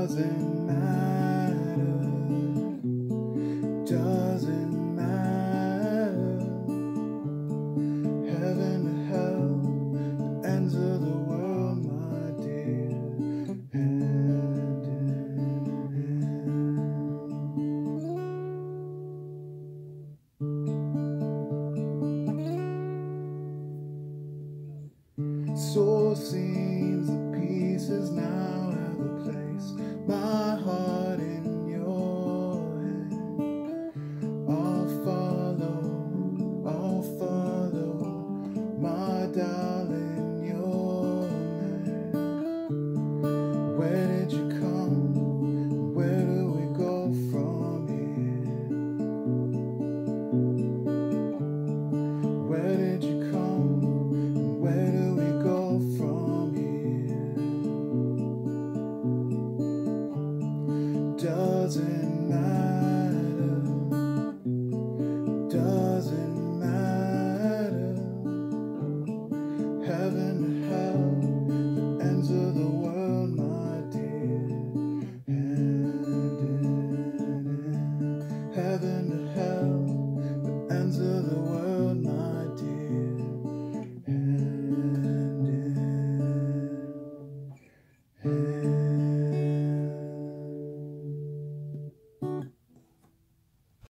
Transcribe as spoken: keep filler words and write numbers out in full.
Doesn't matter, doesn't matter. Heaven to hell, the ends of the world, my dear. Hand in hand. Soul seems the pieces now have a place. My heart in your hand. I'll follow, I'll follow, my darling, your man. Where did you come? Where do we go from here? Where did you come? Where do we go from here? Doesn't